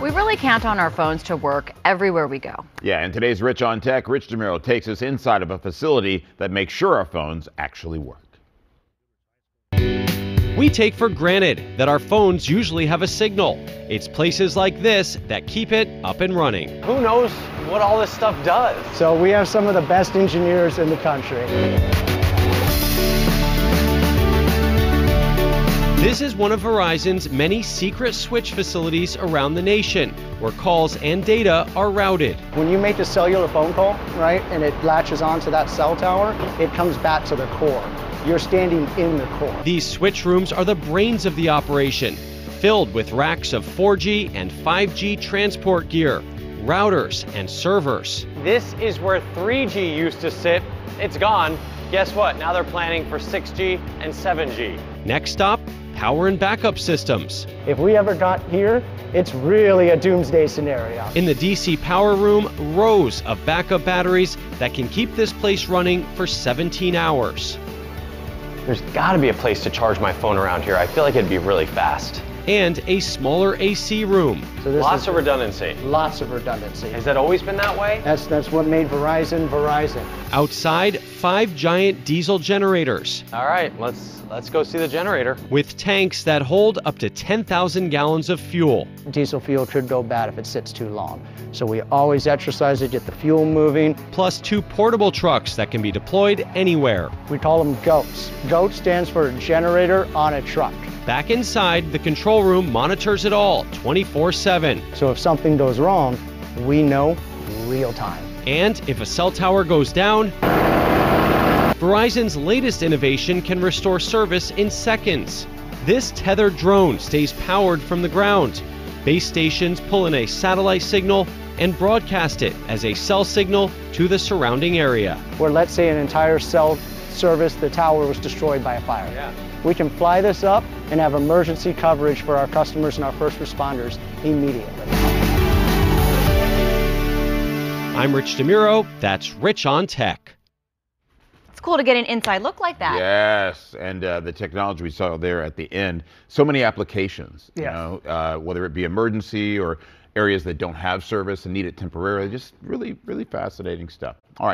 We really count on our phones to work everywhere we go. Yeah, in today's Rich on Tech, Rich DeMuro takes us inside of a facility that makes sure our phones actually work. We take for granted that our phones usually have a signal. It's places like this that keep it up and running. Who knows what all this stuff does? So we have some of the best engineers in the country. This is one of Verizon's many secret switch facilities around the nation, where calls and data are routed. When you make a cellular phone call, right, and it latches onto that cell tower, it comes back to the core. You're standing in the core. These switch rooms are the brains of the operation, filled with racks of 4G and 5G transport gear, routers and servers. This is where 3G used to sit. It's gone. Guess what? Now they're planning for 6G and 7G. Next stop, power and backup systems. If we ever got here, it's really a doomsday scenario. In the DC power room, rows of backup batteries that can keep this place running for 17 hours. There's got to be a place to charge my phone around here. I feel like it'd be really fast. And a smaller AC room. So this Lots of redundancy. Lots of redundancy. Has that always been that way? That's what made Verizon, Verizon. Outside, 5 giant diesel generators. All right, let's go see the generator. With tanks that hold up to 10,000 gallons of fuel. Diesel fuel could go bad if it sits too long. So we always exercise to get the fuel moving. Plus 2 portable trucks that can be deployed anywhere. We call them GOATs. GOAT stands for generator on a truck. Back inside, the control room monitors it all 24/7. So if something goes wrong, we know real time. And if a cell tower goes down, Verizon's latest innovation can restore service in seconds. This tethered drone stays powered from the ground. Base stations pull in a satellite signal and broadcast it as a cell signal to the surrounding area. Where let's say an entire cell service, the tower was destroyed by a fire. Yeah. We can fly this up and have emergency coverage for our customers and our first responders immediately. I'm Rich DeMuro. That's Rich on Tech. It's cool to get an inside look like that. Yes, and the technology we saw there at the end, so many applications, you Yes. know, whether it be emergency or areas that don't have service and need it temporarily, just really, really fascinating stuff. All right.